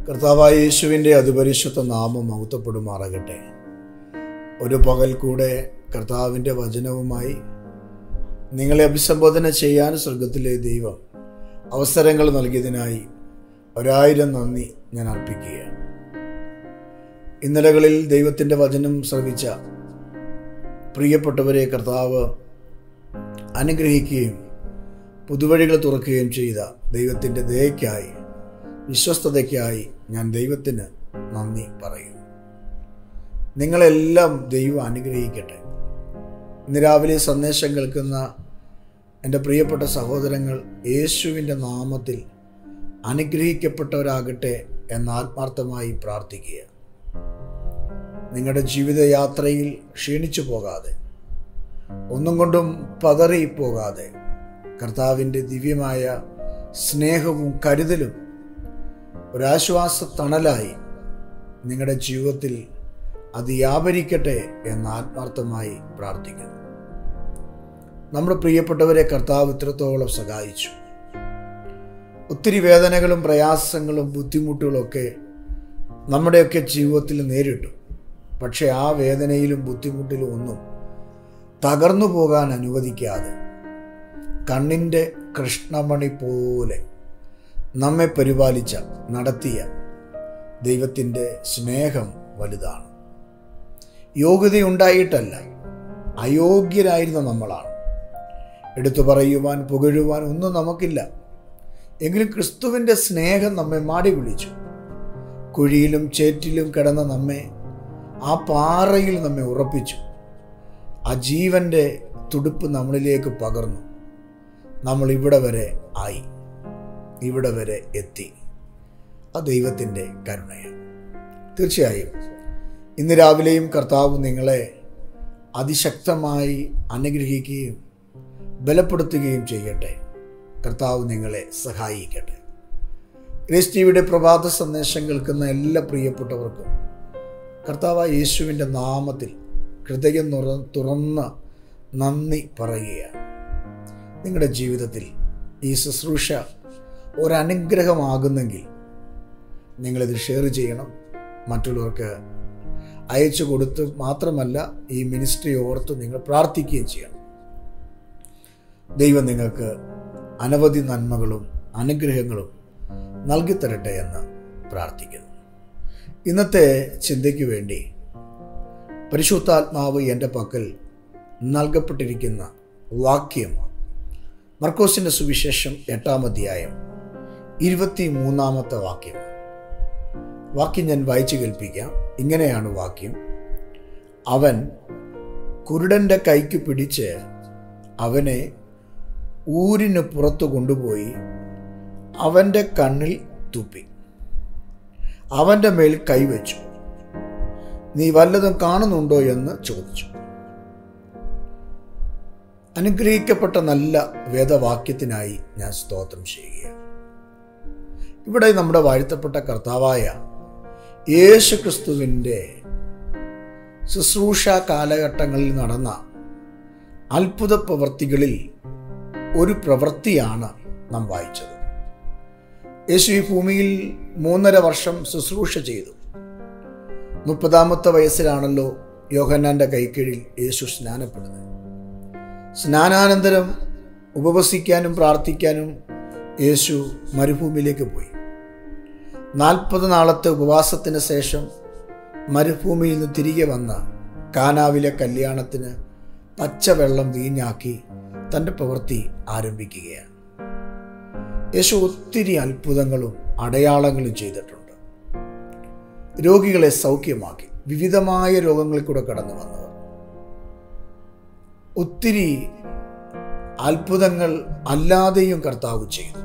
കർത്താവായ യേശുവിൻ്റെ അതിപരിശുദ്ധ നാമം മഹത്വപ്പെടുമാറാകട്ടെ. ഒരു പകൽ കൂടെ കർത്താവിൻ്റെ വചനവുമായി നിങ്ങളെ അഭിസംബോധന ചെയ്യാൻ സ്വർഗത്തിലെ ദൈവം അവസരങ്ങൾ നൽകിയതിനായി 1000 നന്ദി ഞാൻ അർപ്പിക്കുകയാണ്. ഇന്നലകളിൽ ദൈവത്തിൻ്റെ വചനം ശ്രവിച്ച പ്രിയപ്പെട്ടവരെ കർത്താവ് അനുഗ്രഹിക്കുകയും പുതുവഴികൾ തുറക്കുകയും ചെയ്ത ദൈവത്തിൻ്റെ ദയയ്ക്കായി, വിശ്വസ്തതയ്ക്കായി ഞാൻ ദൈവത്തിന് നന്ദി പറയും. നിങ്ങളെല്ലാം ദൈവം അനുഗ്രഹിക്കട്ടെ. ഇന്ന് രാവിലെ സന്ദേശം കേൾക്കുന്ന എൻ്റെ പ്രിയപ്പെട്ട സഹോദരങ്ങൾ യേശുവിൻ്റെ നാമത്തിൽ അനുഗ്രഹിക്കപ്പെട്ടവരാകട്ടെ എന്ന് ആത്മാർത്ഥമായി പ്രാർത്ഥിക്കുക. നിങ്ങളുടെ ജീവിതയാത്രയിൽ ക്ഷീണിച്ചു പോകാതെ, ഒന്നും കൊണ്ടും പതറിപ്പോകാതെ, കർത്താവിൻ്റെ ദിവ്യമായ സ്നേഹവും കരുതലും ഒരാശ്വാസ തണലായി നിങ്ങളുടെ ജീവിതത്തിൽ അത് വ്യാപരിക്കട്ടെ എന്ന് ആത്മാർത്ഥമായി പ്രാർത്ഥിക്കുന്നു. നമ്മുടെ പ്രിയപ്പെട്ടവരെ കർത്താവ് ഇത്രത്തോളം സഹായിച്ചു. ഒത്തിരി വേദനകളും പ്രയാസങ്ങളും ബുദ്ധിമുട്ടുകളൊക്കെ നമ്മുടെയൊക്കെ ജീവിതത്തിൽ നേരിട്ടു. പക്ഷേ ആ വേദനയിലും ബുദ്ധിമുട്ടിലും ഒന്നും തകർന്നു പോകാൻ അനുവദിക്കാതെ കണ്ണിൻ്റെ കൃഷ്ണമണി പോലെ നമ്മെ പരിപാലിച്ച, നടത്തിയ ദൈവത്തിൻ്റെ സ്നേഹം വലുതാണ്. യോഗ്യതയുണ്ടായിട്ടല്ല, അയോഗ്യരായിരുന്ന നമ്മളാണ്. എടുത്തു പറയുവാൻ, പുകഴുവാൻ ഒന്നും നമുക്കില്ല. എങ്കിലും ക്രിസ്തുവിൻ്റെ സ്നേഹം നമ്മെ മാടി വിളിച്ചു. കുഴിയിലും ചേറ്റിലും കിടന്ന നമ്മെ ആ പാറയിൽ നമ്മെ ഉറപ്പിച്ചു. ആ ജീവൻ്റെ തുടിപ്പ് നമ്മളിലേക്ക് പകർന്നു. നമ്മൾ ഇവിടെ വരെ ആയി, ഇവിടെ വരെ എത്തി. ആ ദൈവത്തിൻ്റെ കരുണയാണ്. തീർച്ചയായും ഇന്ന് രാവിലെയും കർത്താവ് നിങ്ങളെ അതിശക്തമായി അനുഗ്രഹിക്കുകയും ബലപ്പെടുത്തുകയും ചെയ്യട്ടെ. കർത്താവ് നിങ്ങളെ സഹായിക്കട്ടെ. ഗ്രേസ് ടിവിയുടെ പ്രഭാത സന്ദേശം കേൾക്കുന്ന എല്ലാ പ്രിയപ്പെട്ടവർക്കും കർത്താവ് യേശുവിൻ്റെ നാമത്തിൽ ഹൃദയം തുറന്ന് നന്ദി പറയുകയാണ്. നിങ്ങളുടെ ജീവിതത്തിൽ ഈ ശുശ്രൂഷ ഒരനുഗ്രഹമാകുന്നെങ്കിൽ നിങ്ങളിത് ഷെയർ ചെയ്യണം. മറ്റുള്ളവർക്ക് അയച്ചു കൊടുത്ത് മാത്രമല്ല, ഈ മിനിസ്ട്രി ഓർത്ത് നിങ്ങൾ പ്രാർത്ഥിക്കുകയും ചെയ്യണം. ദൈവം നിങ്ങൾക്ക് അനവധി നന്മകളും അനുഗ്രഹങ്ങളും നൽകിത്തരട്ടെ എന്ന് പ്രാർത്ഥിക്കുന്നു. ഇന്നത്തെ ചിന്തയ്ക്ക് വേണ്ടി പരിശുദ്ധാത്മാവ് എൻ്റെ പക്കൽ നൽകപ്പെട്ടിരിക്കുന്ന വാക്യം മർക്കോസിൻ്റെ സുവിശേഷം 8-ാം അധ്യായം 23-ാമത്തെ വാക്യം. വാക്യം ഞാൻ വായിച്ചു കേൾപ്പിക്കാം. ഇങ്ങനെയാണ് വാക്യം: അവൻ കുരുടൻ്റെ കൈക്ക് പിടിച്ച് അവനെ ഊരിന് പുറത്തു കൊണ്ടുപോയി അവൻ്റെ കണ്ണിൽ തുപ്പി അവൻ്റെ മേൽ കൈവച്ചു. നീ വല്ലതും കാണുന്നുണ്ടോ എന്ന് ചോദിച്ചു. അനുഗ്രഹിക്കപ്പെട്ട നല്ല വേദവാക്യത്തിനായി ഞാൻ സ്തോത്രം ചെയ്യുകയാണ്. ഇവിടെ നമ്മുടെ വാഴ്ത്തപ്പെട്ട കർത്താവായ യേശു ക്രിസ്തുവിൻ്റെ ശുശ്രൂഷ കാലഘട്ടങ്ങളിൽ നടന്ന അത്ഭുത പ്രവൃത്തികളിൽ ഒരു പ്രവൃത്തിയാണ് നാം വായിച്ചത്. യേശു ഈ ഭൂമിയിൽ 3.5 വർഷം ശുശ്രൂഷ ചെയ്തു. 30-ാമത്തെ വയസ്സിലാണല്ലോ യോഹന്നാൻ്റെ കൈക്കീഴിൽ യേശു സ്നാനപ്പെടുന്നത്. സ്നാനാനന്തരം ഉപവസിക്കാനും പ്രാർത്ഥിക്കാനും യേശു മരുഭൂമിയിലേക്ക് പോയി. 40 നാളത്തെ ഉപവാസത്തിന് ശേഷം മരുഭൂമിയിൽ നിന്ന് തിരികെ വന്ന കാനാവിലെ കല്യാണത്തിന് പച്ചവെള്ളം വീഞ്ഞാക്കി തൻ്റെ പ്രവൃത്തി ആരംഭിക്കുകയാണ്. യേശു ഒത്തിരി അത്ഭുതങ്ങളും അടയാളങ്ങളും ചെയ്തിട്ടുണ്ട്. രോഗികളെ സൗഖ്യമാക്കി, വിവിധമായ രോഗങ്ങളിൽ കൂടെ കടന്നു വന്നവർ. ഒത്തിരി അത്ഭുതങ്ങൾ അല്ലാതെയും കർത്താവ് ചെയ്തു.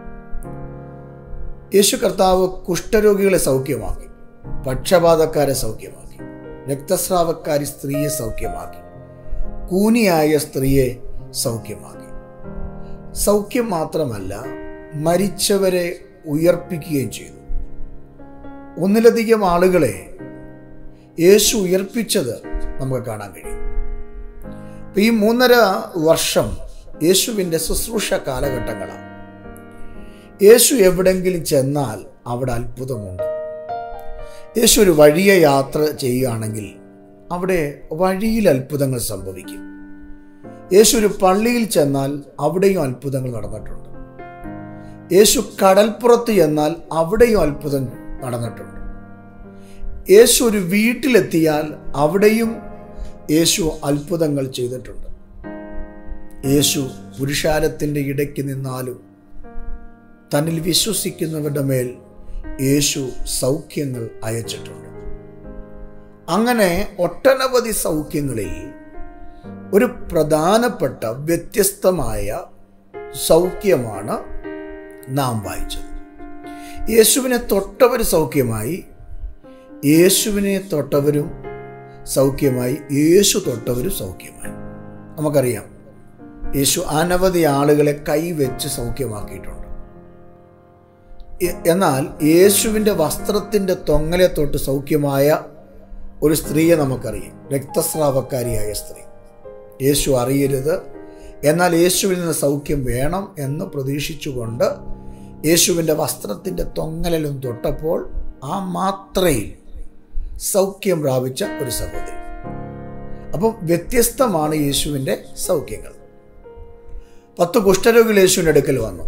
യേശു കർത്താവ് കുഷ്ഠരോഗികളെ സൗഖ്യമാക്കി, പക്ഷപാതക്കാരെ സൗഖ്യമാക്കി, രക്തസ്രാവക്കാരി സ്ത്രീയെ സൗഖ്യമാക്കി, കൂനിയായ സ്ത്രീയെ സൗഖ്യമാക്കി. സൗഖ്യം മാത്രമല്ല, മരിച്ചവരെ ഉയർപ്പിക്കുകയും ചെയ്തു. 1-ലധികം ആളുകളെ യേശു ഉയർപ്പിച്ചത് നമുക്ക് കാണാൻ കഴിയും. ഈ 3.5 വർഷം യേശുവിൻ്റെ ശുശ്രൂഷ കാലഘട്ടങ്ങളാണ്. യേശു എവിടെങ്കിലും ചെന്നാൽ അവിടെ അത്ഭുതമുണ്ട്. യേശു ഒരു വഴിയെ യാത്ര ചെയ്യുകയാണെങ്കിൽ അവിടെ വഴിയിൽ അത്ഭുതങ്ങൾ സംഭവിക്കും. യേശു ഒരു പള്ളിയിൽ ചെന്നാൽ അവിടെയും അത്ഭുതങ്ങൾ നടന്നിട്ടുണ്ട്. യേശു കടൽപ്പുറത്ത് ചെന്നാൽ അവിടെയും അത്ഭുതം നടന്നിട്ടുണ്ട്. യേശു ഒരു വീട്ടിലെത്തിയാൽ അവിടെയും യേശു അത്ഭുതങ്ങൾ ചെയ്തിട്ടുണ്ട്. യേശു പുരുഷാരത്തിൻ്റെ ഇടയ്ക്ക് നിന്നാലും തന്നിൽ വിശ്വസിക്കുന്നവരുടെ മേൽ യേശു സൗഖ്യങ്ങൾ അയച്ചിട്ടുണ്ട്. അങ്ങനെ ഒട്ടനവധി സൗഖ്യങ്ങളിൽ ഒരു പ്രധാനപ്പെട്ട വ്യത്യസ്തമായ സൗഖ്യമാണ് നാം വായിച്ചത്. യേശുവിനെ തൊട്ടവർ സൗഖ്യമായി, യേശുവിനെ തൊട്ടവരും സൗഖ്യമായി, യേശു തൊട്ടവരും സൗഖ്യമായി. നമുക്കറിയാം, യേശു അനവധി ആളുകളെ കൈവച്ച് സൗഖ്യമാക്കിയിട്ടുണ്ട്. എന്നാൽ യേശുവിൻ്റെ വസ്ത്രത്തിൻ്റെ തൊങ്ങലെ തൊട്ട് സൗഖ്യമായ ഒരു സ്ത്രീയെ നമുക്കറിയാം, രക്തസ്രാവക്കാരിയായ സ്ത്രീ. യേശു അറിയരുത്, എന്നാൽ യേശുവിൽ നിന്ന് സൗഖ്യം വേണം എന്ന് പ്രതീക്ഷിച്ചുകൊണ്ട് യേശുവിൻ്റെ വസ്ത്രത്തിൻ്റെ തൊങ്ങലിലും തൊട്ടപ്പോൾ ആ മാത്രയിൽ സൗഖ്യം പ്രാപിച്ച ഒരു സഹോദരി. അപ്പം വ്യത്യസ്തമാണ് യേശുവിൻ്റെ സൗഖ്യങ്ങൾ. 10 കുഷ്ഠരോഗികൾ യേശുവിൻ്റെ അടുക്കൽ വന്നു.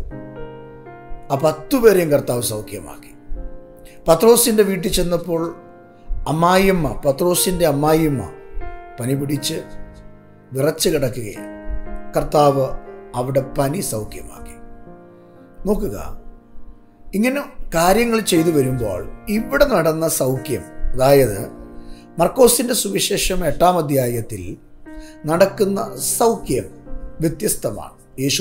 ആ 10 പേരെയും കർത്താവ് സൗഖ്യമാക്കി. പത്രോസിൻ്റെ വീട്ടിൽ ചെന്നപ്പോൾ പത്രോസിൻ്റെ അമ്മായിയമ്മ പനി പിടിച്ച് വിറച്ച് കിടക്കുകയാണ്. കർത്താവ് അവിടെ പനി സൗഖ്യമാക്കി. നോക്കുക, ഇങ്ങനെ കാര്യങ്ങൾ ചെയ്തു വരുമ്പോൾ ഇവിടെ നടന്ന സൗഖ്യം, അതായത് മർക്കോസിൻ്റെ സുവിശേഷം 8-ാം അധ്യായത്തിൽ നടക്കുന്ന സൗഖ്യം വ്യത്യസ്തമാണ്.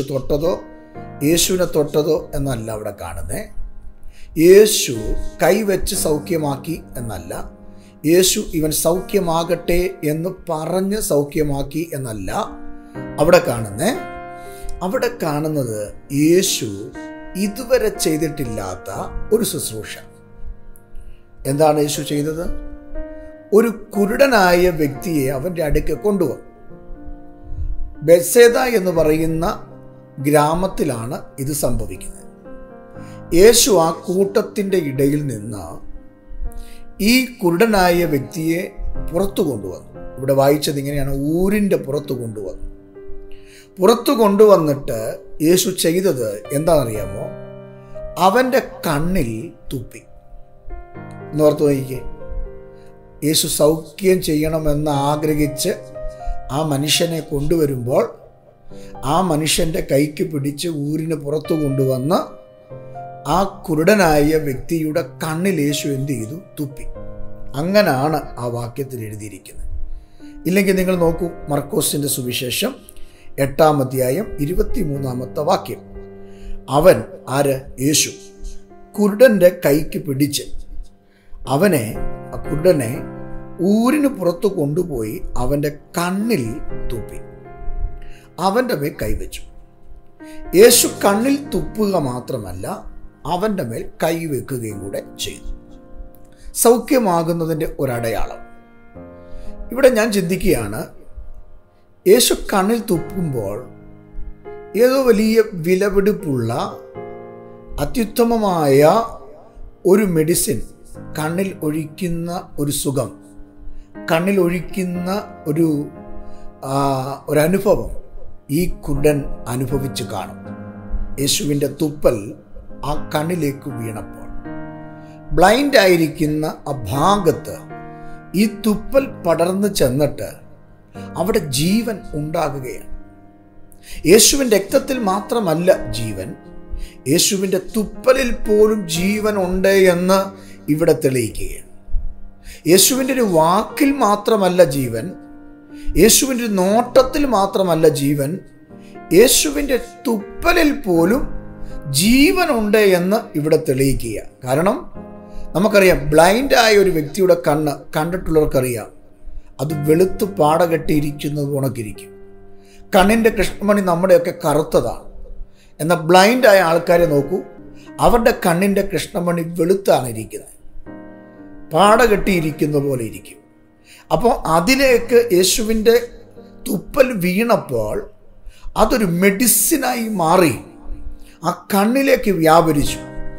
യേശുവിനെ തൊട്ടതോ എന്നല്ല അവിടെ കാണുന്നത്. യേശു കൈവച്ച് സൗഖ്യമാക്കി എന്നല്ല, യേശു ഇവൻ സൗഖ്യമാകട്ടെ എന്ന് പറഞ്ഞ് സൗഖ്യമാക്കി എന്നല്ല അവിടെ കാണുന്നത്. അവിടെ കാണുന്നത് യേശു ഇതുവരെ ചെയ്തിട്ടില്ലാത്ത ഒരു ശുശ്രൂഷ. എന്താണ് യേശു ചെയ്തത്? ഒരു കുരുടനായ വ്യക്തിയെ അവൻ്റെ അടുക്ക് കൊണ്ടുവന്നു. ബെത്സേദ എന്ന് പറയുന്ന ഗ്രാമത്തിലാണ് ഇത് സംഭവിക്കുന്നത്. യേശു ആ കൂട്ടത്തിൻ്റെ ഇടയിൽ നിന്ന് ഈ കുരുടനായ വ്യക്തിയെ പുറത്തു കൊണ്ടുവന്നു. ഇവിടെ വായിച്ചത് ഇങ്ങനെയാണ്, ഊരിൻ്റെ പുറത്തു കൊണ്ടുവന്നു. പുറത്തു കൊണ്ടുവന്നിട്ട് യേശു ചെയ്തത് എന്താണെന്നറിയാമോ? അവൻ്റെ കണ്ണിൽ തുപ്പി. എന്നോർത്ത് നോക്കിക്കേ, യേശു സൗഖ്യം ചെയ്യണമെന്ന് ആഗ്രഹിച്ച് ആ മനുഷ്യനെ കൊണ്ടുവരുമ്പോൾ ആ മനുഷ്യൻ്റെ കൈക്ക് പിടിച്ച് ഊരിന് പുറത്തു കൊണ്ടുവന്ന് ആ കുരുടനായ വ്യക്തിയുടെ കണ്ണിൽ യേശു എന്ത് ചെയ്തു? തുപ്പി. അങ്ങനാണ് ആ വാക്യത്തിൽ എഴുതിയിരിക്കുന്നത്. ഇല്ലെങ്കിൽ നിങ്ങൾ നോക്കൂ, മർക്കോസിൻ്റെ സുവിശേഷം 8-ാം അധ്യായം 23-ാമത്തെ വാക്യം. അവൻ യേശു കുരുടൻ്റെ കൈക്ക് പിടിച്ച് ആ കുരുടനെ ഊരിന് പുറത്തു കൊണ്ടുപോയി അവൻ്റെ കണ്ണിൽ തുപ്പി, അവൻ്റെ മേൽ കൈവച്ചു. യേശു കണ്ണിൽ തുപ്പുക മാത്രമല്ല, അവൻ്റെ മേൽ കൈവെക്കുകയും കൂടെ ചെയ്തു. സൗഖ്യമാകുന്നതിൻ്റെ ഒരടയാളം. ഇവിടെ ഞാൻ ചിന്തിക്കുകയാണ്, യേശു കണ്ണിൽ തുപ്പുമ്പോൾ ഏതോ വലിയ വിലപിടിപ്പുള്ള അത്യുത്തമമായ ഒരു മെഡിസിൻ, കണ്ണിൽ ഒഴിക്കുന്ന ഒരു സുഖം, കണ്ണിൽ ഒഴിക്കുന്ന ഒരനുഭവം ഈ കുരുടൻ അനുഭവിച്ച് കാണും. യേശുവിൻ്റെ തുപ്പൽ ആ കണ്ണിലേക്ക് വീണപ്പോൾ ബ്ലൈൻഡ് ആയിരിക്കുന്ന ആ ഭാഗത്ത് ഈ തുപ്പൽ പടർന്നു ചെന്നിട്ട് അവിടെ ജീവൻ ഉണ്ടാകുകയാണ്. യേശുവിൻ്റെ രക്തത്തിൽ മാത്രമല്ല ജീവൻ, യേശുവിൻ്റെ തുപ്പലിൽ പോലും ജീവൻ ഉണ്ട് എന്ന് ഇവിടെ തെളിയിക്കുകയാണ്. യേശുവിൻ്റെ ഒരു വാക്കിൽ മാത്രമല്ല ജീവൻ, യേശുവിൻ്റെ ഒരു നോട്ടത്തിൽ മാത്രമല്ല ജീവൻ, യേശുവിൻ്റെ തുപ്പലിൽ പോലും ജീവനുണ്ട് എന്ന് ഇവിടെ തെളിയിക്കുക. കാരണം നമുക്കറിയാം, ബ്ലൈൻഡായ ഒരു വ്യക്തിയുടെ കണ്ണ് കണ്ടിട്ടുള്ളവർക്കറിയാം, അത് വെളുത്ത് പാട കെട്ടിയിരിക്കുന്നത് ഉണക്കിരിക്കും. കണ്ണിൻ്റെ കൃഷ്ണമണി നമ്മുടെയൊക്കെ കറുത്തതാണ്. എന്നാൽ ബ്ലൈൻഡായ ആൾക്കാരെ നോക്കൂ, അവരുടെ കണ്ണിൻ്റെ കൃഷ്ണമണി വെളുത്താണ് ഇരിക്കുന്നത്, പാട കെട്ടിയിരിക്കുന്ന പോലെ ഇരിക്കും. അപ്പോൾ അതിലേക്ക് യേശുവിൻ്റെ തുപ്പൽ വീണപ്പോൾ അതൊരു മെഡിസിനായി മാറി ആ കണ്ണിലേക്ക് വ്യാപരിച്ചു.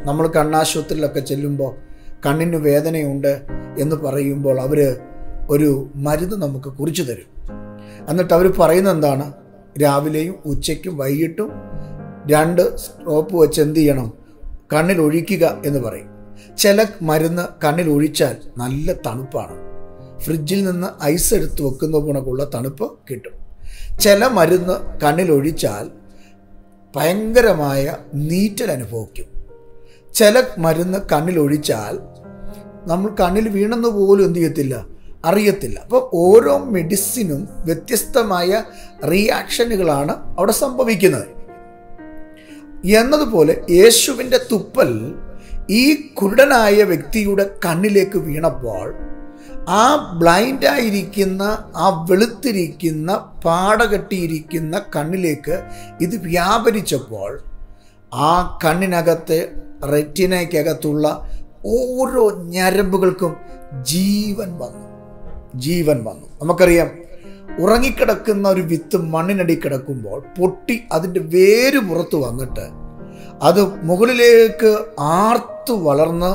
നമ്മൾ കണ്ണാശുപത്രിയിലൊക്കെ ചെല്ലുമ്പോൾ കണ്ണിന് വേദനയുണ്ട് എന്ന് പറയുമ്പോൾ അവർ ഒരു മരുന്ന് നമുക്ക് കുറിച്ച് തരും. എന്നിട്ട് അവർ പറയുന്നത് എന്താണ്? രാവിലെയും ഉച്ചയ്ക്കും വൈകിട്ടും 2 ഡ്രോപ്പ് വെച്ച് എന്ത് ചെയ്യണം? കണ്ണിൽ ഒഴിക്കുക എന്ന് പറയും. ചില മരുന്ന് കണ്ണിൽ ഒഴിച്ചാൽ നല്ല തണുപ്പാണ്. ഫ്രിഡ്ജിൽ നിന്ന് ഐസ് എടുത്ത് വെക്കുന്ന കണക്കുള്ള തണുപ്പ് കിട്ടും. ചില മരുന്ന് കണ്ണിൽ ഒഴിച്ചാൽ ഭയങ്കരമായ നീറ്റൽ അനുഭവിക്കും. ചില മരുന്ന് കണ്ണിൽ ഒഴിച്ചാൽ നമ്മൾ കണ്ണിൽ വീണെന്ന് പോലും എന്ത് ചെയ്യത്തില്ല, അറിയത്തില്ല. അപ്പോൾ ഓരോ മെഡിസിനും വ്യത്യസ്തമായ റിയാക്ഷനുകളാണ് അവിടെ സംഭവിക്കുന്നത്. എന്നതുപോലെ യേശുവിൻ്റെ തുപ്പൽ ഈ കുരുടനായ വ്യക്തിയുടെ കണ്ണിലേക്ക് വീണപ്പോൾ ആ ബ്ലൈൻഡായിരിക്കുന്ന, ആ വെളുത്തിരിക്കുന്ന, പാടകെട്ടിയിരിക്കുന്ന കണ്ണിലേക്ക് ഇത് വ്യാപരിച്ചപ്പോൾ ആ കണ്ണിനകത്തെ റെറ്റിനയ്ക്കകത്തുള്ള ഓരോ ഞരമ്പുകൾക്കും ജീവൻ വന്നു. നമുക്കറിയാം, ഉറങ്ങിക്കിടക്കുന്ന ഒരു വിത്ത് മണ്ണിനടി കിടക്കുമ്പോൾ പൊട്ടി അതിൻ്റെ വേര് പുറത്ത് വന്നിട്ട് അത് മുകളിലേക്ക് ആർത്തു വളർന്ന്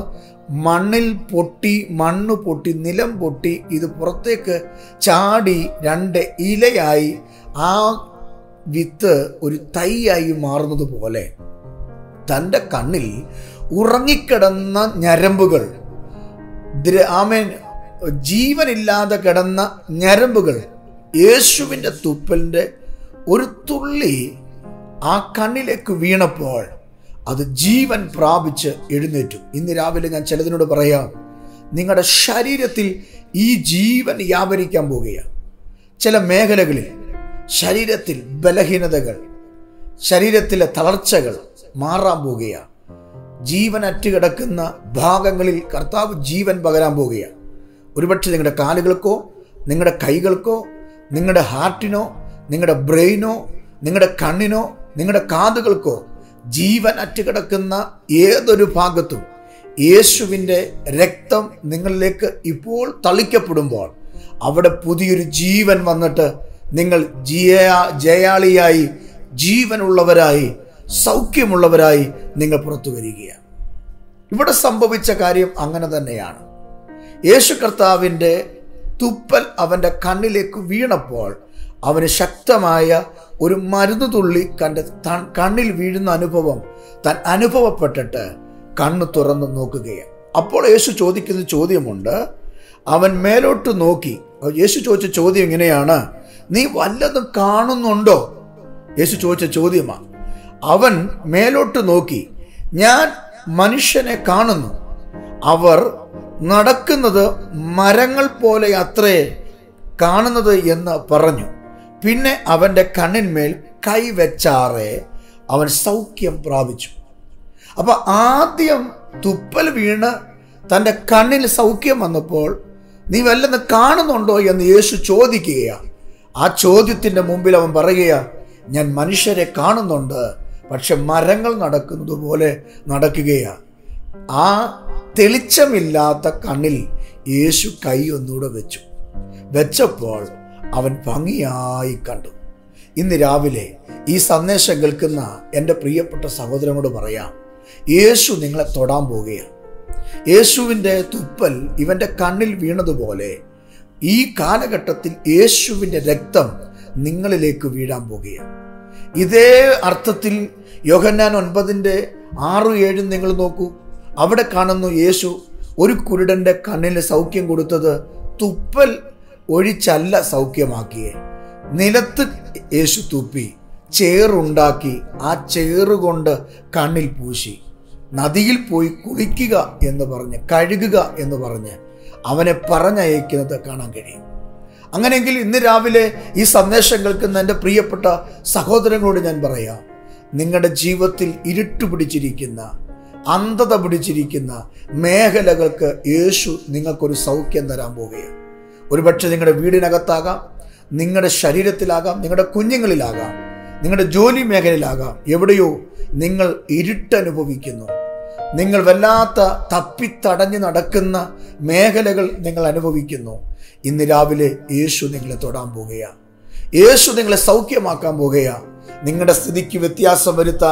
മണ്ണ് പൊട്ടി നിലം പൊട്ടി ഇത് പുറത്തേക്ക് ചാടി 2 ഇലയായി ആ വിത്ത് ഒരു തൈയായി മാറുന്നത് പോലെ തൻ്റെ കണ്ണിൽ ഉറങ്ങിക്കിടന്ന ഞരമ്പുകൾ, ജീവനില്ലാതെ കിടന്ന ഞരമ്പുകൾ യേശുവിൻ്റെ തുപ്പലിൻ്റെ ഒരു തുള്ളി ആ കണ്ണിലേക്ക് വീണപ്പോൾ അത് ജീവൻ പ്രാപിച്ച് എഴുന്നേറ്റു. ഇന്ന് രാവിലെ ഞാൻ ചിലതിനോട് പറയാം, നിങ്ങളുടെ ശരീരത്തിൽ ഈ ജീവൻ വ്യാപരിക്കാൻ പോകുകയാണ്. ചില മേഖലകളിൽ ശരീരത്തിൽ ബലഹീനതകൾ, ശരീരത്തിലെ തളർച്ചകൾ മാറാൻ പോകുകയാണ്. ജീവൻ അറ്റുകിടക്കുന്ന ഭാഗങ്ങളിൽ കർത്താവ് ജീവൻ പകരാൻ പോകുകയാണ്. ഒരുപക്ഷെ നിങ്ങളുടെ കാലുകൾക്കോ, നിങ്ങളുടെ കൈകൾക്കോ, നിങ്ങളുടെ ഹാർട്ടിനോ, നിങ്ങളുടെ ബ്രെയിനോ, നിങ്ങളുടെ കണ്ണിനോ, നിങ്ങളുടെ കാതുകൾക്കോ ജീവൻ അറ്റുകിടക്കുന്ന ഏതൊരു ഭാഗത്തും യേശുവിൻ്റെ രക്തം നിങ്ങളിലേക്ക് ഇപ്പോൾ തളിക്കപ്പെടുമ്പോൾ അവിടെ പുതിയൊരു ജീവൻ വന്നിട്ട് നിങ്ങൾ ജയാളിയായി, ജീവനുള്ളവരായി, സൗഖ്യമുള്ളവരായി നിങ്ങൾ പുറത്തു വരികയാണ്. ഇവിടെ സംഭവിച്ച കാര്യം അങ്ങനെ തന്നെയാണ്. യേശു കർത്താവിൻ്റെ തുപ്പൽ അവൻ്റെ കണ്ണിലേക്ക് വീണപ്പോൾ അവന് ശക്തമായ ഒരു മരുന്ന് തുള്ളി കണ്ണിൽ വീഴുന്ന അനുഭവം താൻ അനുഭവപ്പെട്ടിട്ട് കണ്ണ് തുറന്ന് നോക്കുകയാണ്. അപ്പോൾ യേശു ചോദിക്കുന്ന ചോദ്യമുണ്ട്. അവൻ മേലോട്ട് നോക്കി. യേശു ചോദിച്ച ചോദ്യം ഇങ്ങനെയാണ്, നീ വല്ലതും കാണുന്നുണ്ടോ? യേശു ചോദിച്ച ചോദ്യമാണ്. അവൻ മേലോട്ട് നോക്കി, ഞാൻ മനുഷ്യനെ കാണുന്നു, അവർ നടക്കുന്നത് മരങ്ങൾ പോലെ അത്രേ കാണുന്നത് എന്ന് പറഞ്ഞു. പിന്നെ അവൻ്റെ കണ്ണിന്മേൽ കൈവച്ചാറെ അവൻ സൗഖ്യം പ്രാപിച്ചു. അപ്പൊ ആദ്യം തുപ്പൽ വീണ് തൻ്റെ കണ്ണിൽ സൗഖ്യം വന്നപ്പോൾ നീ വല്ലതും കാണുന്നുണ്ടോ എന്ന് യേശു ചോദിക്കുകയാണ്. ആ ചോദ്യത്തിൻ്റെ മുമ്പിൽ അവൻ പറയുകയാണ്, ഞാൻ മനുഷ്യരെ കാണുന്നുണ്ട്, പക്ഷെ മരങ്ങൾ നടക്കുന്നത് പോലെ നടക്കുകയാണ്. ആ തെളിച്ചമില്ലാത്ത കണ്ണിൽ യേശു കൈ ഒന്നുകൂടെ വെച്ചപ്പോൾ അവൻ ഭംഗിയായി കണ്ടു. ഇന്ന് രാവിലെ ഈ സന്ദേശം കേൾക്കുന്ന എൻ്റെ പ്രിയപ്പെട്ട സഹോദരനോട് പറയാം, യേശു നിങ്ങളെ തൊടാൻ പോവുകയാണ്. യേശുവിൻ്റെ തുപ്പൽ ഇവൻ്റെ കണ്ണിൽ വീണതുപോലെ ഈ കാലഘട്ടത്തിൽ യേശുവിൻ്റെ രക്തം നിങ്ങളിലേക്ക് വീഴാൻ പോകുകയാണ്. ഇതേ അർത്ഥത്തിൽ യോഹന്നാൻ 9:6-7 നിങ്ങൾ നോക്കൂ. അവിടെ കാണുന്നു, യേശു ഒരു കുരുടൻ്റെ കണ്ണിന് സൗഖ്യം കൊടുത്തത് തുപ്പൽ ഒഴിച്ചല്ല സൗഖ്യമാക്കിയേ. നിലത്ത് യേശു തുപ്പി ചേറുണ്ടാക്കി ആ ചേറുകൊണ്ട് കണ്ണിൽ പൂശി നദിയിൽ പോയി കുളിക്കുക എന്ന് പറഞ്ഞ്, കഴുകുക എന്ന് പറഞ്ഞ് അവനെ പറഞ്ഞയക്കുന്നത് കാണാൻ കഴിയും. അങ്ങനെയെങ്കിൽ ഇന്ന് രാവിലെ ഈ സന്ദേശം കേൾക്കുന്ന എൻ്റെ പ്രിയപ്പെട്ട സഹോദരങ്ങളോട് ഞാൻ പറയാം, നിങ്ങളുടെ ജീവിതത്തിൽ ഇരുട്ട് പിടിച്ചിരിക്കുന്ന, അന്ധത പിടിച്ചിരിക്കുന്ന മേഖലകൾക്ക് യേശു നിങ്ങൾക്കൊരു സൗഖ്യം തരാൻ പോവുകയാണ്. ഒരുപക്ഷെ നിങ്ങളുടെ വീടിനകത്താകാം, നിങ്ങളുടെ ശരീരത്തിലാകാം, നിങ്ങളുടെ കുഞ്ഞുങ്ങളിലാകാം, നിങ്ങളുടെ ജോലി മേഖലയിലാകാം. എവിടെയോ നിങ്ങൾ ഇരുട്ടനുഭവിക്കുന്നു, നിങ്ങൾ വല്ലാത്ത തപ്പിത്തടഞ്ഞ് നടക്കുന്ന മേഖലകൾ നിങ്ങൾ അനുഭവിക്കുന്നു. ഇന്ന് രാവിലെ യേശു നിങ്ങളെ തൊടാൻ പോകുകയാണ്. യേശു നിങ്ങളെ സൗഖ്യമാക്കാൻ പോകുകയാണ്. നിങ്ങളുടെ സ്ഥിതിക്ക് വ്യത്യാസം വരുത്താൻ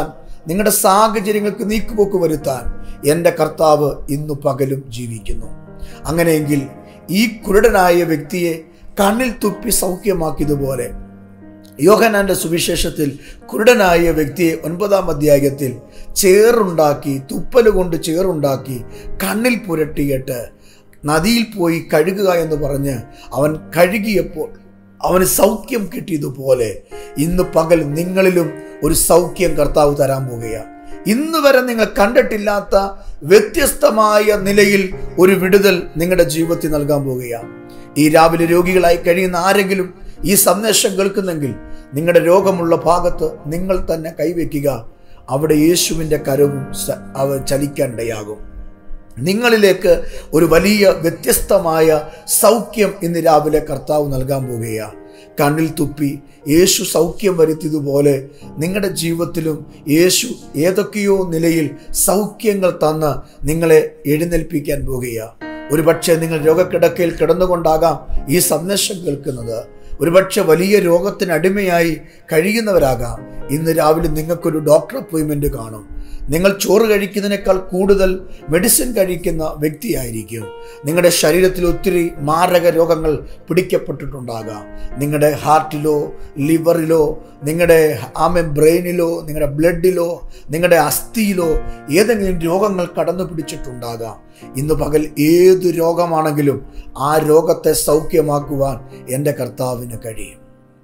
നിങ്ങളുടെ സാഹചര്യങ്ങൾക്ക് നീക്കുപോക്ക് വരുത്താൻ എൻ്റെ കർത്താവ് ഇന്നു പകലും ജീവിക്കുന്നു. അങ്ങനെയെങ്കിൽ ഈ കുരുടനായ വ്യക്തിയെ കണ്ണിൽ തുപ്പി സൗഖ്യമാക്കിയതുപോലെ യോഹന്നാന്റെ സുവിശേഷത്തിൽ കുരുടനായ വ്യക്തിയെ 9-ാം അധ്യായത്തിൽ ചേറുണ്ടാക്കി, തുപ്പലുകൊണ്ട് ചേറുണ്ടാക്കി കണ്ണിൽ പുരട്ടിയിട്ട് നദിയിൽ പോയി കഴുകുക എന്ന് പറഞ്ഞ് അവൻ കഴുകിയപ്പോൾ അവന് സൗഖ്യം കിട്ടിയതുപോലെ ഇന്ന് പകൽ നിങ്ങളിലും ഒരു സൗഖ്യം കർത്താവ് തരാൻ പോകുകയാണ്. ഇന്ന് വരെ നിങ്ങൾ കണ്ടിട്ടില്ലാത്ത വ്യത്യസ്തമായ നിലയിൽ ഒരു വിടുതൽ നിങ്ങളുടെ ജീവിതത്തിൽ നൽകാൻ പോകുകയാണ്. ഈ രാവിലെ രോഗികളായി കഴിയുന്ന ആരെങ്കിലും ഈ സന്ദേശം കേൾക്കുന്നെങ്കിൽ നിങ്ങളുടെ രോഗമുള്ള ഭാഗത്ത് നിങ്ങൾ തന്നെ കൈവയ്ക്കുക. അവിടെ യേശുവിൻ്റെ കരവും ചലിക്കാനിടയാകും. നിങ്ങളിലേക്ക് ഒരു വലിയ വ്യത്യസ്തമായ സൗഖ്യം ഇന്ന് രാവിലെ കർത്താവ് നൽകാൻ പോകുകയാണ്. കണ്ണിൽ തുപ്പി യേശു സൗഖ്യം വരുത്തിയതുപോലെ നിങ്ങളുടെ ജീവിതത്തിലും യേശു ഏതൊക്കെയോ നിലയിൽ സൗഖ്യങ്ങൾ തന്ന് നിങ്ങളെ എഴുന്നേൽപ്പിക്കാൻ പോകുകയാണ്. ഒരുപക്ഷെ നിങ്ങൾ രോഗക്കിടക്കയിൽ കിടന്നുകൊണ്ടാകാം ഈ സന്ദേശം കേൾക്കുന്നത്. ഒരുപക്ഷെ വലിയ രോഗത്തിന് അടിമയായി കഴിയുന്നവരാകാം. ഇന്ന് രാവിലെ നിങ്ങൾക്കൊരു ഡോക്ടർ അപ്പോയിൻമെൻറ്റ് കാണും. നിങ്ങൾ ചോറ് കഴിക്കുന്നതിനേക്കാൾ കൂടുതൽ മെഡിസിൻ കഴിക്കുന്ന വ്യക്തിയായിരിക്കും. നിങ്ങളുടെ ശരീരത്തിൽ ഒത്തിരി മാരക രോഗങ്ങൾ പിടിക്കപ്പെട്ടിട്ടുണ്ടാകാം. നിങ്ങളുടെ ഹാർട്ടിലോ ലിവറിലോ നിങ്ങളുടെ ബ്രെയിനിലോ നിങ്ങളുടെ ബ്ലഡിലോ നിങ്ങളുടെ അസ്ഥിയിലോ ഏതെങ്കിലും രോഗങ്ങൾ കടന്നു പിടിച്ചിട്ടുണ്ടാകാം. ഇന്ന് പകൽ ഏത് രോഗമാണെങ്കിലും ആ രോഗത്തെ സൗഖ്യമാക്കുവാൻ എൻ്റെ കർത്താവിന് കഴിയും.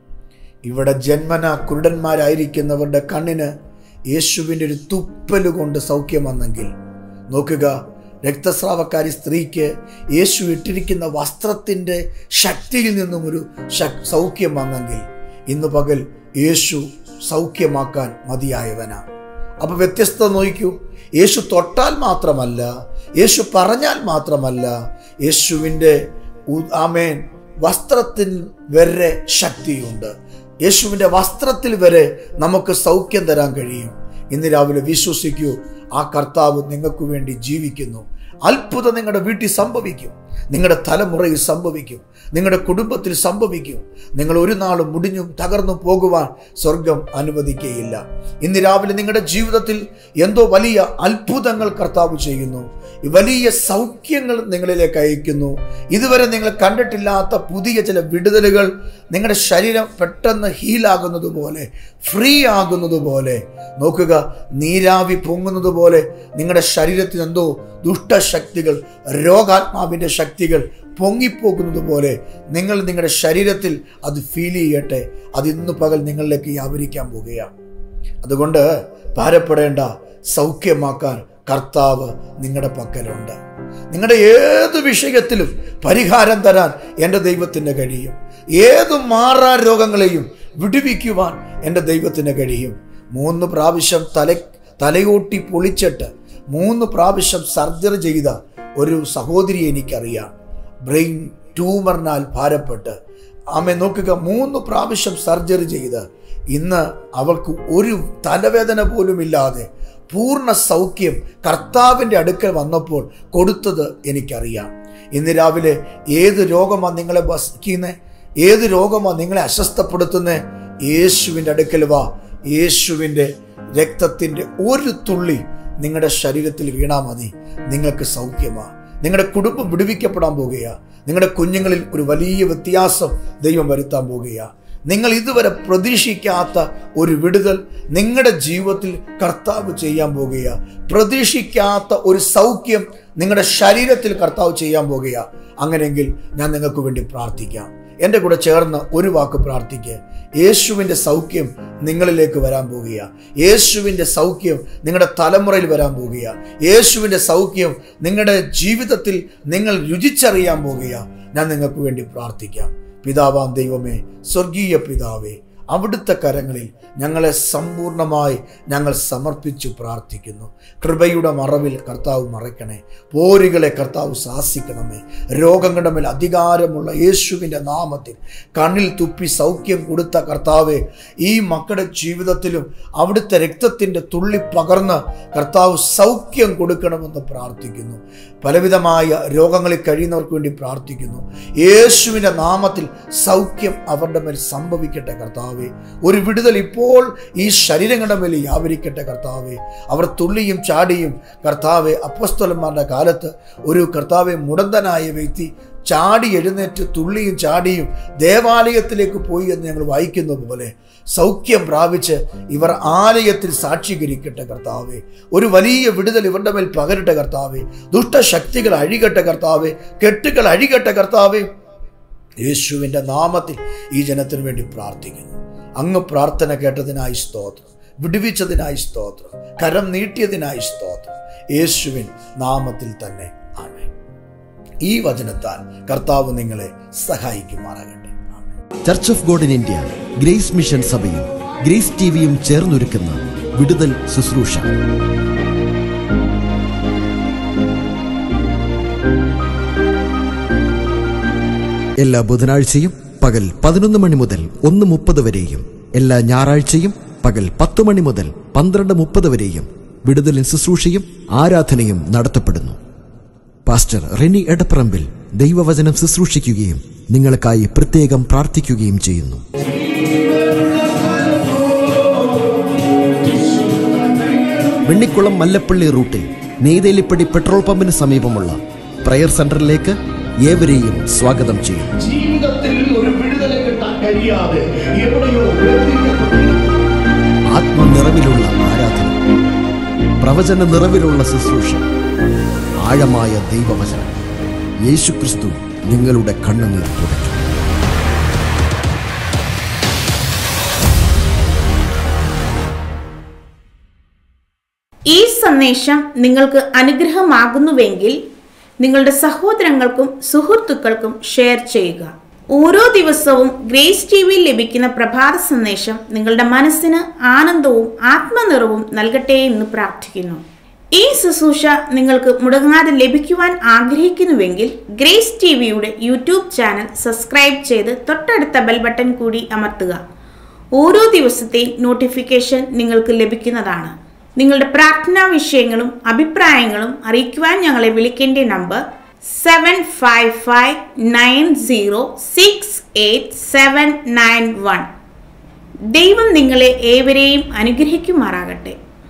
ഇവിടെ ജന്മന കുരുടന്മാരായിരിക്കുന്നവരുടെ കണ്ണിന് യേശുവിൻ്റെ ഒരു തുപ്പല് കൊണ്ട് സൗഖ്യം വന്നെങ്കിൽ നോക്കുക, രക്തസ്രാവക്കാരി സ്ത്രീക്ക് യേശു ഇട്ടിരിക്കുന്ന വസ്ത്രത്തിൻ്റെ ശക്തിയിൽ നിന്നും ഒരു സൗഖ്യം വന്നെങ്കിൽ ഇന്ന് പകൽ യേശു സൗഖ്യമാക്കാൻ മതിയായവനാണ്. അപ്പോൾ വ്യത്യസ്തത നോക്കൂ. യേശു തൊട്ടാൽ മാത്രമല്ല, യേശു പറഞ്ഞാൽ മാത്രമല്ല, യേശുവിൻ്റെ വസ്ത്രത്തിൽ വരെ ശക്തിയുണ്ട്. യേശുവിൻ്റെ വസ്ത്രത്തിൽ വരെ നമുക്ക് സൗഖ്യം തരാൻ കഴിയും. ഇന്ന് രാവിലെ വിശ്വസിക്കൂ, ആ കർത്താവ് നിങ്ങൾക്ക് വേണ്ടി ജീവിക്കുന്നു. അത്ഭുതം നിങ്ങളുടെ വീട്ടിൽ സംഭവിക്കും, നിങ്ങളുടെ തലമുറയിൽ സംഭവിക്കും, നിങ്ങളുടെ കുടുംബത്തിൽ സംഭവിക്കും. നിങ്ങൾ ഒരു നാളും മുടിഞ്ഞും തകർന്നു പോകുവാൻ സ്വർഗം അനുവദിക്കുകയില്ല. ഇന്ന് രാവിലെ നിങ്ങളുടെ ജീവിതത്തിൽ എന്തോ വലിയ അത്ഭുതങ്ങൾ കർത്താവ് ചെയ്യുന്നു. വലിയ സൗഖ്യങ്ങൾ നിങ്ങളിലേക്ക് അയക്കുന്നു. ഇതുവരെ നിങ്ങൾ കണ്ടിട്ടില്ലാത്ത പുതിയ ചില വിടുതലുകൾ നിങ്ങളുടെ ശരീരം പെട്ടെന്ന് ഹീലാകുന്നത് പോലെ, ഫ്രീ ആകുന്നത് പോലെ, നോക്കുക, നീരാവി പൊങ്ങുന്നത് പോലെ നിങ്ങളുടെ ശരീരത്തിൽ എന്തോ ദുഷ്ടശക്തികൾ, രോഗാത്മാവിൻ്റെ ശക്തികൾ പൊങ്ങിപ്പോകുന്നത് പോലെ നിങ്ങളുടെ ശരീരത്തിൽ അത് ഫീൽ ചെയ്യട്ടെ. അത് ഇന്ന് പകൽ നിങ്ങളിലേക്ക് വ്യാപരിക്കാൻ പോകുകയാണ്. അതുകൊണ്ട് ഭാരപ്പെടേണ്ട, സൗഖ്യമാക്കാൻ കർത്താവ് നിങ്ങളുടെ പക്കലുണ്ട്. നിങ്ങളുടെ ഏത് വിഷയത്തിലും പരിഹാരം തരാൻ എൻ്റെ ദൈവത്തിന് കഴിയും. ഏത് മാറാ രോഗങ്ങളെയും വിടുവിക്കുവാൻ എൻ്റെ ദൈവത്തിന് കഴിയും. 3 പ്രാവശ്യം തലയോട്ടി പൊളിച്ചിട്ട് 3 പ്രാവശ്യം സർജറി ചെയ്ത ഒരു സഹോദരി എനിക്കറിയാം. ബ്രെയിൻ ട്യൂമറിനാൽ ഭാരപ്പെട്ട് നോക്കുക, 3 പ്രാവശ്യം സർജറി ചെയ്ത് ഇന്ന് അവൾക്ക് ഒരു തലവേദന പോലും ഇല്ലാതെ പൂർണ്ണ സൗഖ്യം കർത്താവിൻ്റെ അടുക്കൽ വന്നപ്പോൾ കൊടുത്തത് എനിക്കറിയാം. ഇന്ന് രാവിലെ ഏത് രോഗമാണ് നിങ്ങളെ വസിക്കുന്നത്, ഏത് രോഗമാണ് നിങ്ങളെ അസ്വസ്ഥപ്പെടുത്തുന്നത്, യേശുവിൻ്റെ അടുക്കൽ വാ. യേശുവിൻ്റെ രക്തത്തിൻ്റെ ഒരു തുള്ളി നിങ്ങളുടെ ശരീരത്തിൽ വീണാൽ മതി, നിങ്ങൾക്ക് സൗഖ്യമാണ്. നിങ്ങളുടെ കുടുംബം വിടുവിക്കപ്പെടാൻ പോകുകയാണ്. നിങ്ങളുടെ കുഞ്ഞുങ്ങളിൽ ഒരു വലിയ വ്യത്യാസം ദൈവം വരുത്താൻ പോകുകയാണ്. നിങ്ങൾ ഇതുവരെ പ്രതീക്ഷിക്കാത്ത ഒരു വിടുതൽ നിങ്ങളുടെ ജീവിതത്തിൽ കർത്താവ് ചെയ്യാൻ പോകുകയാണ്. പ്രതീക്ഷിക്കാത്ത ഒരു സൗഖ്യം നിങ്ങളുടെ ശരീരത്തിൽ കർത്താവ് ചെയ്യാൻ പോകുകയാണ്. അങ്ങനെയെങ്കിൽ ഞാൻ നിങ്ങൾക്ക് വേണ്ടി പ്രാർത്ഥിക്കാം. എൻ്റെ കൂടെ ചേർന്ന് ഒരു വാക്ക് പ്രാർത്ഥിക്കുക. യേശുവിൻ്റെ സൗഖ്യം നിങ്ങളിലേക്ക് വരാൻ പോകുകയാണ്. യേശുവിൻ്റെ സൗഖ്യം നിങ്ങളുടെ തലമുറയിൽ വരാൻ പോകുകയാണ്. യേശുവിൻ്റെ സൗഖ്യം നിങ്ങളുടെ ജീവിതത്തിൽ നിങ്ങൾ രുചിച്ചറിയാൻ പോകുകയാണ്. ഞാൻ നിങ്ങൾക്ക് വേണ്ടി പ്രാർത്ഥിക്കാം. പിതാവാം ദൈവമേ, സ്വർഗീയ പിതാവേ, അവിടുത്തെ കരങ്ങളിൽ ഞങ്ങളെ സമ്പൂർണമായി ഞങ്ങൾ സമർപ്പിച്ചു പ്രാർത്ഥിക്കുന്നു. കൃപയുടെ മറവിൽ കർത്താവ് മറയ്ക്കണേ. പോരുകളെ കർത്താവ് ശാസിക്കണമേ. രോഗങ്ങളുടെ മേൽ അധികാരമുള്ള യേശുവിൻ്റെ നാമത്തിൽ കണ്ണിൽ തുപ്പി സൗഖ്യം കൊടുത്ത കർത്താവെ, ഈ മക്കളുടെ ജീവിതത്തിലും അവിടുത്തെ രക്തത്തിൻ്റെ തുള്ളി പകർന്ന് കർത്താവ് സൗഖ്യം കൊടുക്കണമെന്ന് പ്രാർത്ഥിക്കുന്നു. പലവിധമായ രോഗങ്ങളിൽ കഴിയുന്നവർക്ക് വേണ്ടി പ്രാർത്ഥിക്കുന്നു. യേശുവിൻ്റെ നാമത്തിൽ സൗഖ്യം അവരുടെ മേൽ സംഭവിക്കട്ടെ കർത്താവ്. കർത്താവേ. ഒരു വിടുതൽ ഇപ്പോൾ ഈ ശരീരങ്ങളുടെ മേൽ വ്യാപരിക്കട്ടെ കർത്താവേ. അവർ തുള്ളിയും ചാടിയും കർത്താവെ, അപ്പോസ്തലന്മാരുടെ കാലത്ത് ഒരു കർത്താവെ മുടന്തനായ വ്യക്തി ചാടി എഴുന്നേറ്റ് തുള്ളിയും ചാടിയും ദേവാലയത്തിലേക്ക് പോയി എന്ന് ഞങ്ങൾ വായിക്കുന്നത് പോലെ സൗഖ്യം പ്രാപിച്ച് ഇവർ ആലയത്തിൽ സാക്ഷീകരിക്കട്ടെ കർത്താവേ. ഒരു വലിയ വിടുതൽ ഇവരുടെ മേൽ പകരട്ടെ കർത്താവേ. ദുഷ്ടശക്തികൾ അഴികട്ടെ കർത്താവേ. കെട്ടുകൾ അഴികട്ടെ കർത്താവേ. യേശുവിൻ്റെ നാമത്തിൽ ഈ ജനത്തിന് വേണ്ടി പ്രാർത്ഥിക്കുന്നു. അങ്ങ് പ്രാർത്ഥന കേട്ടതിനായി സ്തോത്രം, വിടുവിച്ചതിനായി സ്തോത്രം, കരം നീട്ടിയതിനായി സ്തോത്രം. യേശുവിൻ നാമത്തിൽ തന്നെ ആമേൻ. ഈ വചനത്താൽ കർത്താവ് നിങ്ങളെ സഹായിക്കുമാറാകട്ടെ. Church of God in India, grace mission സഭയും ഗ്രേസ് ടിവിയും ചേർന്നൊരുക്കുന്ന വിടുതൽ ശുശ്രൂഷ. എല്ലാ ബുധനാഴ്ചയും പകൽ 11 മണി മുതൽ 1:30 വരെയും എല്ലാ ഞായറാഴ്ചയും പകൽ 10 മണി മുതൽ 12:30 വരെയും വിടുതലിൻ ശുശ്രൂഷയും ആരാധനയും നടത്തപ്പെടുന്നു. പാസ്റ്റർ റെന്നി എടപ്പറമ്പിൽ ദൈവവചനം ശുശ്രൂഷിക്കുകയും നിങ്ങൾക്കായി പ്രത്യേകം പ്രാർത്ഥിക്കുകയും ചെയ്യുന്നു. വെണ്ണിക്കുളം മല്ലപ്പള്ളി റൂട്ടിൽ നെയ്തേലിപ്പടി പെട്രോൾ പമ്പിന് സമീപമുള്ള പ്രയർ സെന്ററിലേക്ക് ഏവരെയും സ്വാഗതം ചെയ്യുന്നു. ആത്മനിറവിലുള്ള ആരാധന, പ്രവചന നിറവിലുള്ള ശുശ്രൂഷ, ആഴമായ ദൈവവചനം. യേശുക്രിസ്തു നിങ്ങളുടെ കണ്ണുനീർ തുടയ്ക്കും. ഈ സന്ദേശം നിങ്ങൾക്ക് അനുഗ്രഹമാകുന്നുവെങ്കിൽ നിങ്ങളുടെ സഹോദരങ്ങൾക്കും സുഹൃത്തുക്കൾക്കും ഷെയർ ചെയ്യുക. ഓരോ ദിവസവും ഗ്രേസ് ടിവിയിൽ ലഭിക്കുന്ന പ്രഭാത സന്ദേശം നിങ്ങളുടെ മനസ്സിന് ആനന്ദവും ആത്മനിറവും നൽകട്ടെ എന്ന് പ്രാർത്ഥിക്കുന്നു. ഈ ശുശ്രൂഷ നിങ്ങൾക്ക് മുടങ്ങാതെ ലഭിക്കുവാൻ ആഗ്രഹിക്കുന്നുവെങ്കിൽ ഗ്രേസ് ടിവിയുടെ യൂട്യൂബ് ചാനൽ സബ്സ്ക്രൈബ് ചെയ്ത് തൊട്ടടുത്ത ബെൽ ബട്ടൺ കൂടി അമർത്തുക. ഓരോ ദിവസത്തെയും നോട്ടിഫിക്കേഷൻ നിങ്ങൾക്ക് ലഭിക്കുന്നതാണ്. നിങ്ങളുടെ പ്രാർത്ഥനാ വിഷയങ്ങളും അഭിപ്രായങ്ങളും അറിയിക്കുവാൻ ഞങ്ങളെ വിളിക്കേണ്ട നമ്പർ 7559068791. ദൈവം നിങ്ങളെ ഏവരെയും അനുഗ്രഹിക്കുമാറാകട്ടെ.